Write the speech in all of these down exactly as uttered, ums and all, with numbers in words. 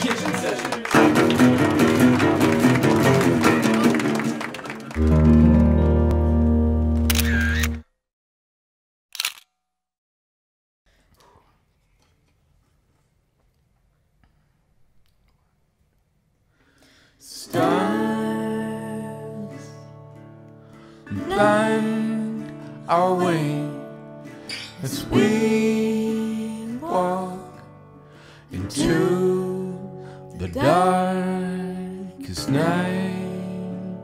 Kitchen Sessions. Stars blind our way as we walk into the darkest night.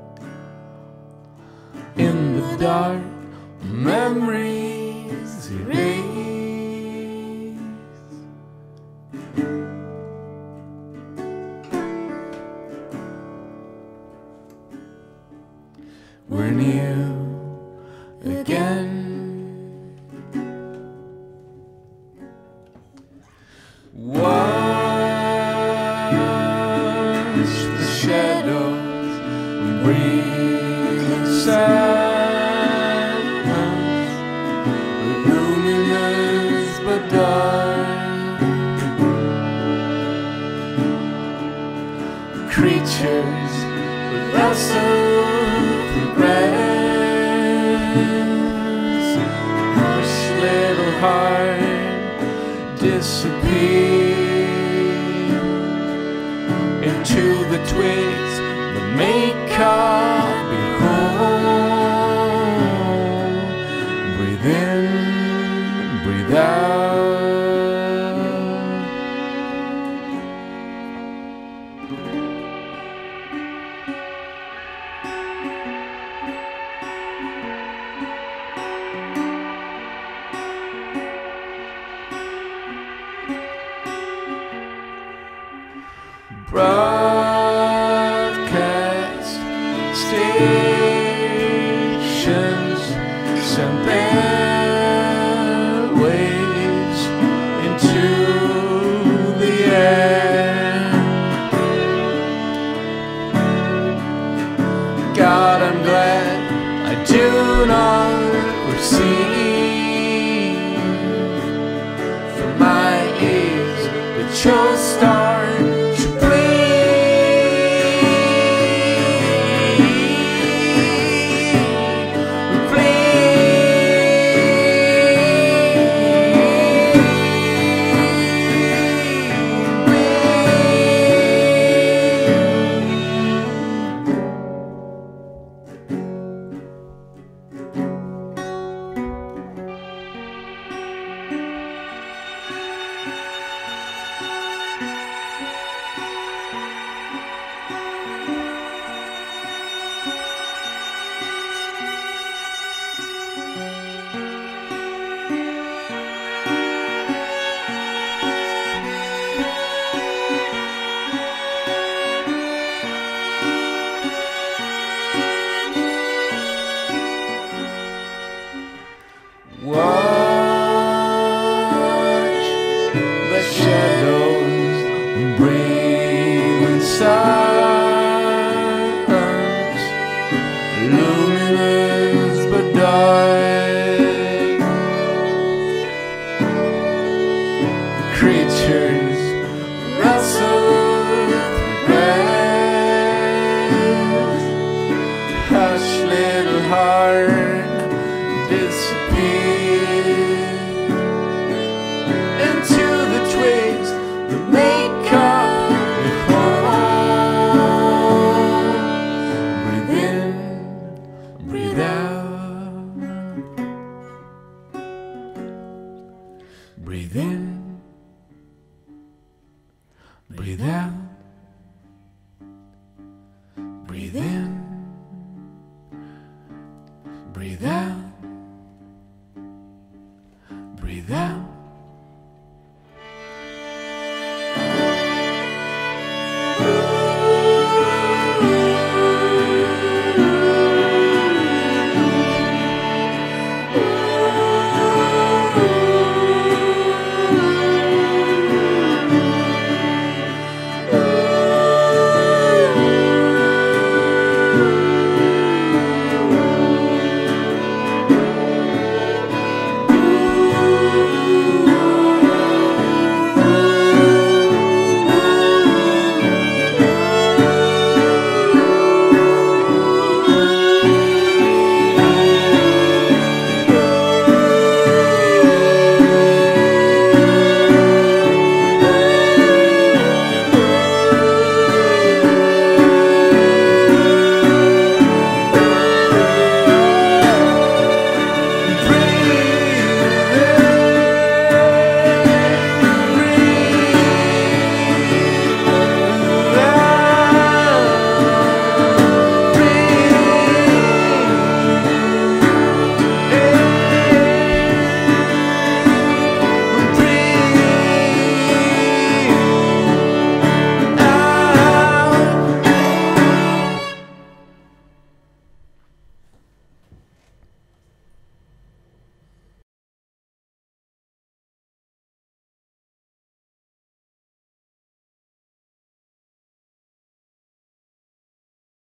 In the dark, memories erase. We're new again. Watch the shadows breathe inside us, luminous but dark. Creatures wrestle through grass, hush little heart disappear into the twigs that make up your home. Breathe in, breathe out. Broadcast stations send their waves into the air. God, I'm glad I do not receive from my ears that your star luminous but dark. Creatures wrestle through grass, hush little heart disappear into the twigs that make up your home. Breathe in, breathe out. Breathe in, breathe out.